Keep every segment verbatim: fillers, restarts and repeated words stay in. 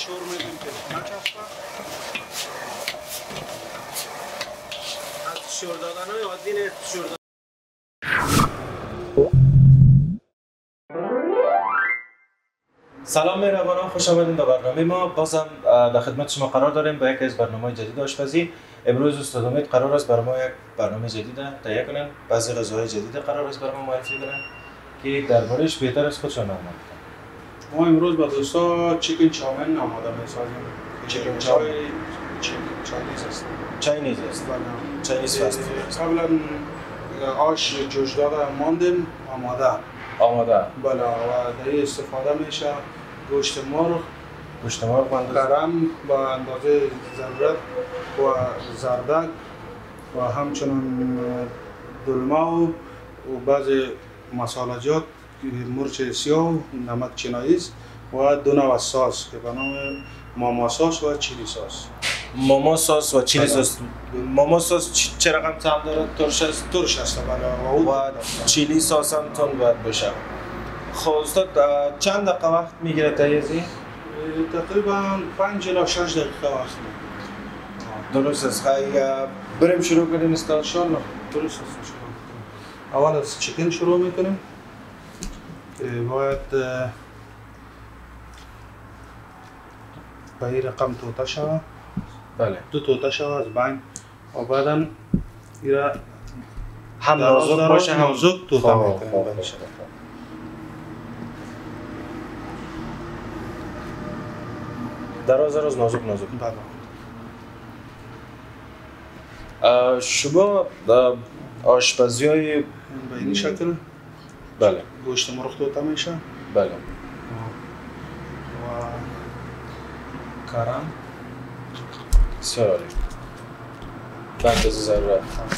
شور میدیم که نچسبه. از شور دادن های عادی نه شور دادن. سلام مهربانان، خوش آمدید به برنامه ما. بازم در خدمت شما قرار داریم با یکی از برنامه‌های جدید آشپزی. امروز استاد امید قرار است برای ما یک برنامه جدید تهیه کنن. بعضی غذاهای جدید قرار است برای ما معرفی کنن که درباره‌اش بهتر از خودشان آموزش بدن. ما امروز با دوستا چیکن چاومن آماده می‌سازیم. چیکن چاومن چاینیز است. چاینیز است. چاینیز فاست فود. قبلا آش جوش داده ماندیم آماده. آماده. بله و در استفاده میشه گوشت مرغ، گوشت مرغ با اندازه کرم با اندازه ضرورت و زردک و همچنین دلمه و بعضی مسالجات مرچ سیاه، نمک چینایی و دو نوع ساس که به نام ماما ساس و چیلی ساس. ماما ساس و چیلی ساس. ماما ساس چه رقم طعم داره؟ ترش است. ترش است بله. و چیلی ساس هم تون باید باشه. خب استاد چند دقیقه وقت میگیره تهیه‌ای؟ تقریبا پنج الی شش دقیقه وقت میگیره. درست است. بریم شروع کنیم استاد. ان شاء الله. درست است. اول از چیکن شروع میکنیم. باید به این رقم توته شود. بله. دو توته شود از بین و بعدا ایرا هم نازک باشه هم نازک توته میکنیم. دراز دراز نازک نازک. بله. شما آشپزی های به این شکل بله گوشت مرغ توته میشه. بله. و کرم بسیار عالی. به اندازه ضرورت.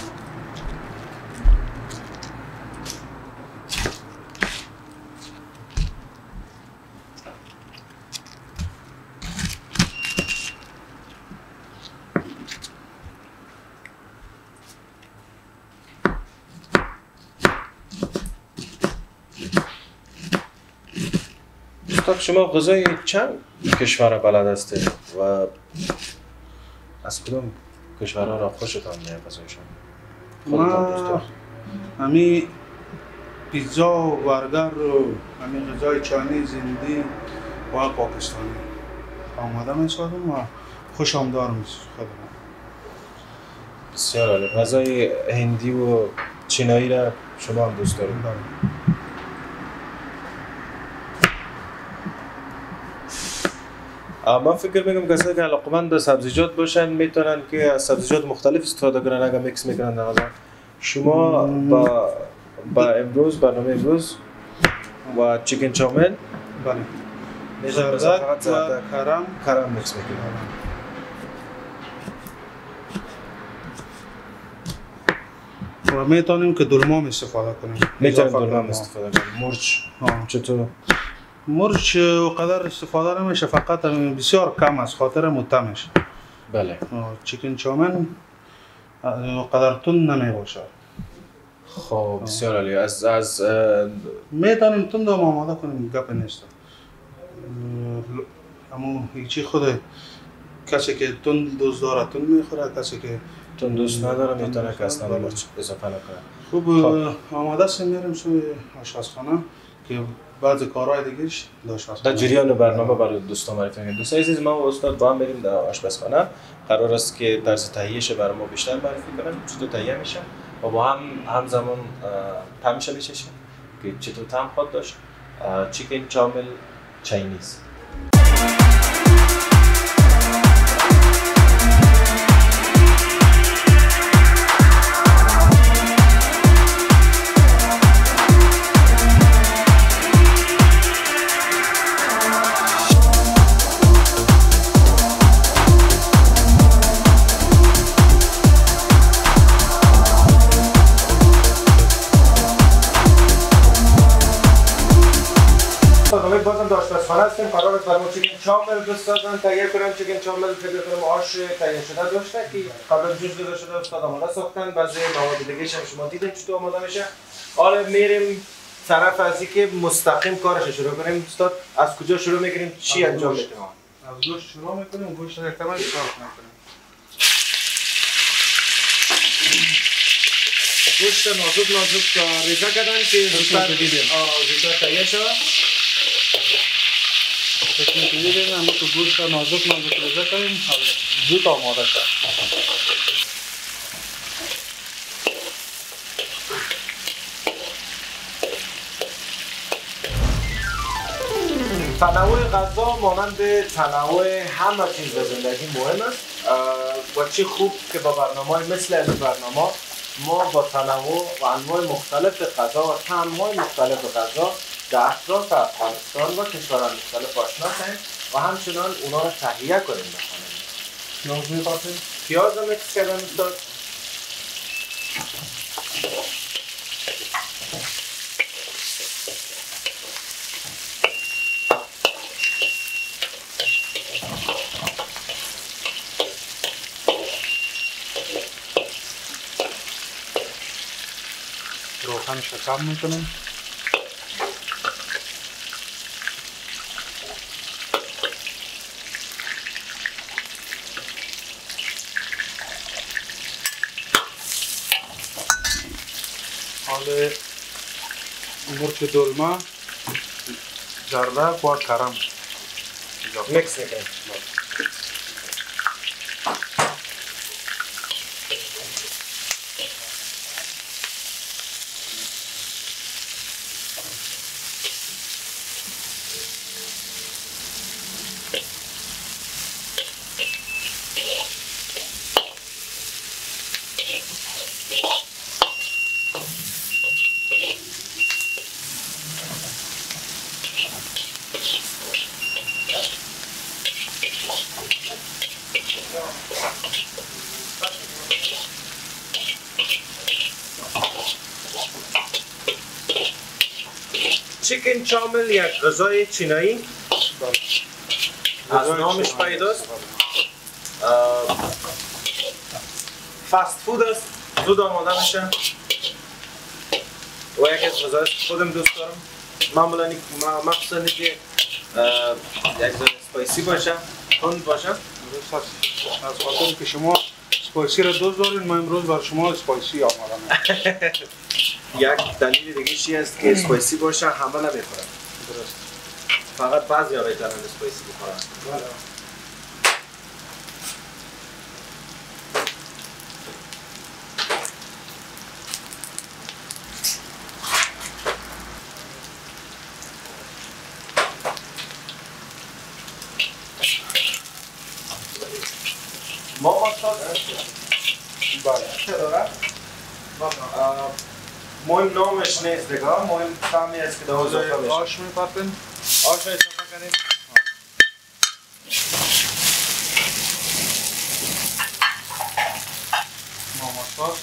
استاد شما غذای چند کشور بلد هستید و از کدوم کشورها را خوشتان میاد غذایشان؟ ما همی پیزا و برگر و همی غذای چاینیز، هندی و پاکستانی آماده میسازم و خوشم دارم خودم. بسیار عالی. غذای هندی و چینایی را شما هم دوست دارید؟ من فکر میکنم کسایی که علاقه‌مند به سبزیجات باشن میتونن که از سبزیجات مختلف استفاده کنن اگر میکس میکنن در غذا. شما با با امروز برنامه امروز و چیکن چاومن بله زردک و کرم کرم میکس میکنن و میتونیم که دلمه استفاده کنیم. میتونیم دلمه استفاده کنیم. مرچ چطور؟ مرچ قدر استفاده نمیشه، فقط بسیار کم از خاطر متمش. بله. چیکن چاومن قدر تند نمی باشه. خب بسیار عالی. از از میتونیم تند هم آماده کنیم، گپ نیست. اما هیچی خود کسی که تند دوست داره تند میخوره، کسی که تند دوست نداره میتونه که اصلا مرچ اضافه نکنه. خوب آماده است. میریم سوی آشپزخانه که بعضی کارهای دیگه‌اش داشت. در جریان برنامه برای دوستان معرفی کنیم. دوستان عزیز، ما و استاد با هم بریم در آشپزخانه. قرار است که طرز تهیه‌اش برای ما بیشتر معرفی کنیم، چطور تهیه میشه و با هم همزمان طعمش بچشیم که چطور طعم خود داشت. چیکن چاومن چاینیز. بازم در آشپزخانه هستیم. قرار است برای ما چیکن چاومن بسازن تهیه کنیم. چیکن چاومن فکر کنم آش تهیه شده داشته که قبل جوش داده شده استاد آماده ساختن. بعضی مواد دیگه هم شما دیدین چطور آماده میشه. حالا میریم طرف از اینکه مستقیم کارش شروع کنیم. استاد از کجا شروع میکنیم؟ چی انجام میدیم؟ از گوشت شروع میکنیم، گوشت را کمی صاف میکنیم. گوشت نازک نازک ریزه کردن که زودتر دیدیم. زودتر تهیه شود. فکر دیدیم اما تو گوشت نازک نازک ریزه کنیم زود آماده شد. تنوع غذا مانند تنوع همه چیز در زندگی مهم است و چه خوب که با برنامه مثل این برنامه ما با تنوع و انواع مختلف غذا و طعم‌های مختلف غذا در اطراف افغانستان و کشورهای مختلف آشنا شویم و همچنان اونا را تهیه کنیم بخوانیم. پیاز می‌پاشیم؟ پیاز رو میکس کردن استاد. روغن شکم میکنیم. حال مرچ دلمه، زردک و کرم میکس میکنیم. چیکن چامل یک غذای چینایی از نامش پیداست. فست فود است، زود آماده میشه و یکی از غذای خودم دوست دارم. معمولا مخصوصا که یک ذره اسپایسی باشه، تند باشه. از خاطر که شما اسپایسی را دوست دارین، من امروز بر شما اسپایسی آماده یک دلیل دیگه چی است که اسپایسی باشه همه نمیخورن. درست. فقط بعضی ها میتونن اسپایسی بخورن. ما مصاد بله. مهم نامش نیست دیگه، مهم طعمی است که در اضافه میشه. آش میپرتیم. آش را اضافه کنیم. ماما ساس.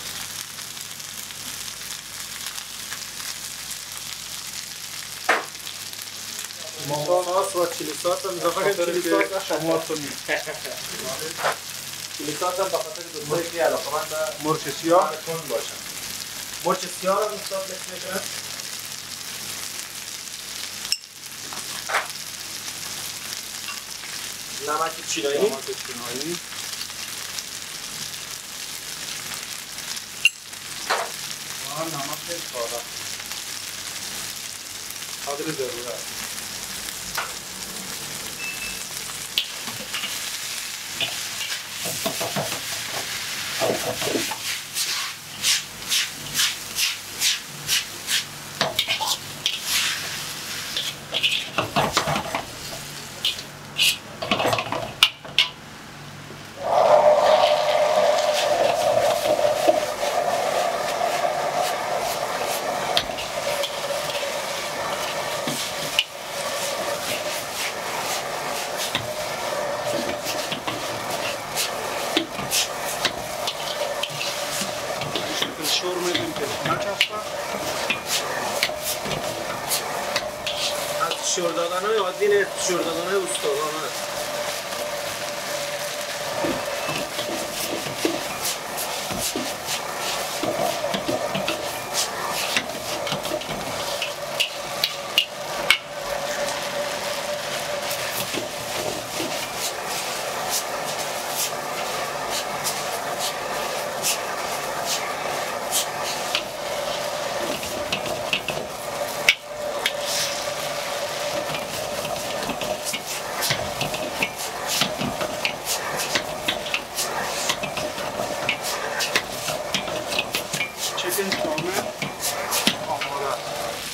ماما ساس و چیلی ساس هم اضافه کنیم. چیلی ساس شما تونید. چیلی ساس هم بخاطر دوستایی که علاقه‌مند به مرچ سیاه تند باشن. مرچ سیاه را استاد میکس میکنم. نمک چینایی. نمک چینایی. و نمک ساده. قدر ضرورت. شور میدیم که نچسبه. از شور دادن های عادی نیست، شور دادن های استادانه است. چیکن چاومل آماده است.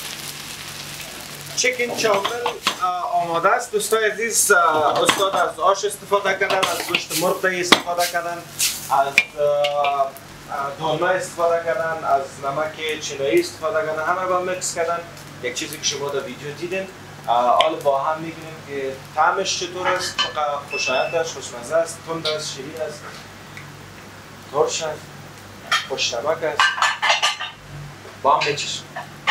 چیکن چاومل آماده است. دوستای عزیز، استاد از آش استفاده کردن، از گوشت مرغ استفاده کردن، از دلمه استفاده کردن، از نمک چینایی استفاده کردن، همه با میکس کردن. یک چیزی که شما در ویدیو دیدین. حالا با هم میبینیم که طعمش چطور است، چقدر خوشایند است، خوشمزه است، تند است، شیرین است، ترش است، خوش نمک است. با هم بچشیم.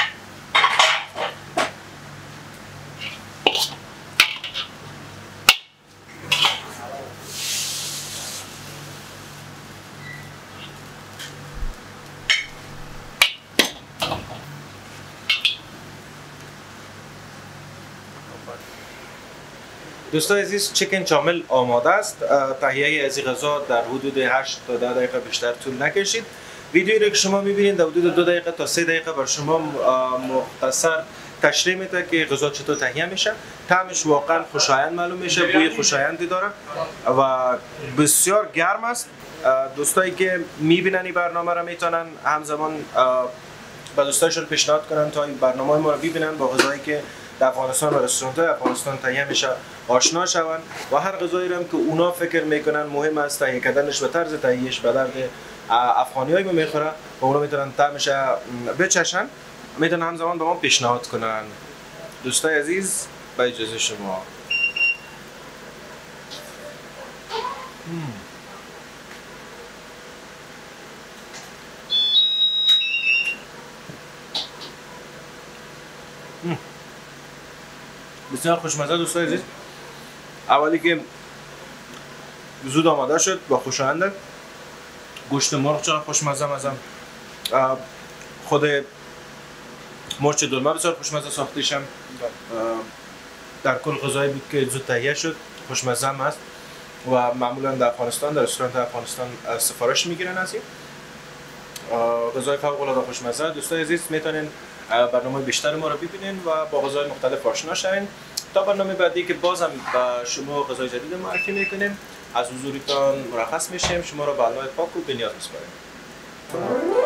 دوستان عزیز، چیکن چاومل آماده است. تهیه از این غذا در حدود هشت تا ده دقیقه بیشتر طول نکشید. ویدیویی را که شما میبینید در حدود دو دقیقه تا سه دقیقه بر شما مختصر تشریح میده که غذا چطور تهیه میشه. طعمش واقعا خوشایند معلوم میشه، بوی خوشایندی داره و بسیار گرم است. دوستایی که میبینن این برنامه را میتونن همزمان به دوستایشون پیشنهاد کنن تا این برنامه ما را ببینن، با غذایی که در افغانستان و رستوران‌های افغانستان تهیه میشه آشنا شوند و هر غذایی هم که اونا فکر میکنن مهم است تهیه کردنش و طرز تهیهش به درد افغانیایی میخوره و اونا میتونن طعمش بچشن، میتونن همزمان به ما پیشنهاد کنن. دوستای عزیز، با اجازه شما. بسیار خوشمزه دوستای عزیز. اولی که زود آماده شد و خوشاینده. گوشت مرغ چقدر خوشمزه مزه. خود مرچ دلمه بسیار خوشمزه ساخته شم. در کل غذایی بود که زود تهیه شد، خوشمزه هم است و معمولا در افغانستان در رستوران افغانستان سفارش میگیرن از این غذای فوق العاده خوشمزه. دوستای عزیز، میتونین برنامه بیشتر ما رو ببینین و با غذای مختلف آشنا شوین. تا برنامه بعدی که بازم با شما غذای جدید معرفی میکنیم، از حضورتان مرخص میشیم. شما را به الله پاک و بنیاد میسپاریم.